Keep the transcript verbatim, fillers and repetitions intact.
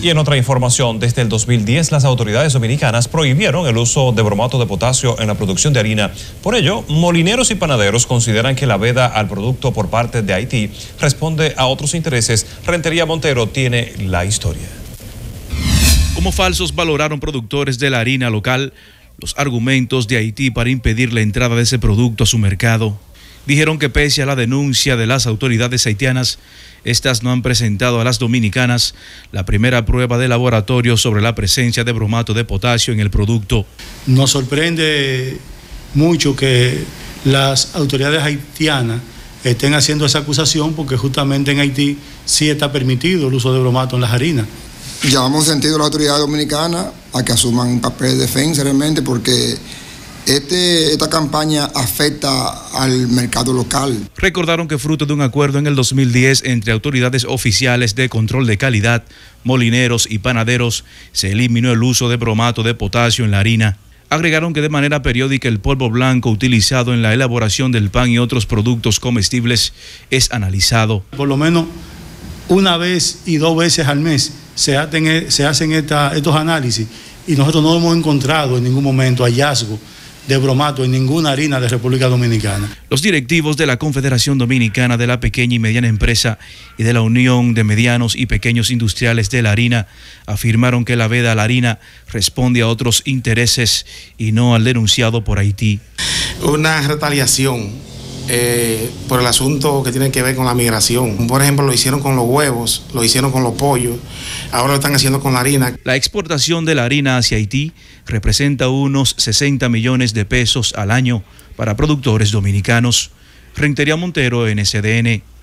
Y en otra información, desde el dos mil diez las autoridades dominicanas prohibieron el uso de bromato de potasio en la producción de harina. Por ello, molineros y panaderos consideran que la veda al producto por parte de Haití responde a otros intereses. Rentería Montero tiene la historia. Como falsos valoraron productores de la harina local los argumentos de Haití para impedir la entrada de ese producto a su mercado. Dijeron que pese a la denuncia de las autoridades haitianas, estas no han presentado a las dominicanas la primera prueba de laboratorio sobre la presencia de bromato de potasio en el producto. Nos sorprende mucho que las autoridades haitianas estén haciendo esa acusación porque justamente en Haití sí está permitido el uso de bromato en las harinas. Llamamos sentido a las autoridades dominicanas a que asuman un papel de defensa realmente porque Este, esta campaña afecta al mercado local. Recordaron que fruto de un acuerdo en el dos mil diez entre autoridades oficiales de control de calidad, molineros y panaderos, se eliminó el uso de bromato de potasio en la harina. Agregaron que de manera periódica el polvo blanco utilizado en la elaboración del pan y otros productos comestibles es analizado. Por lo menos una vez y dos veces al mes se hacen, se hacen esta, estos análisis y nosotros no hemos encontrado en ningún momento hallazgo de bromato en ninguna harina de República Dominicana. Los directivos de la Confederación Dominicana de la Pequeña y Mediana Empresa y de la Unión de Medianos y Pequeños Industriales de la Harina afirmaron que la veda a la harina responde a otros intereses y no al denunciado por Haití. Una retaliación eh, por el asunto que tiene que ver con la migración. Por ejemplo, lo hicieron con los huevos, lo hicieron con los pollos, ahora lo están haciendo con la harina. La exportación de la harina hacia Haití representa unos sesenta millones de pesos al año para productores dominicanos. Rentería Montero, N C D N.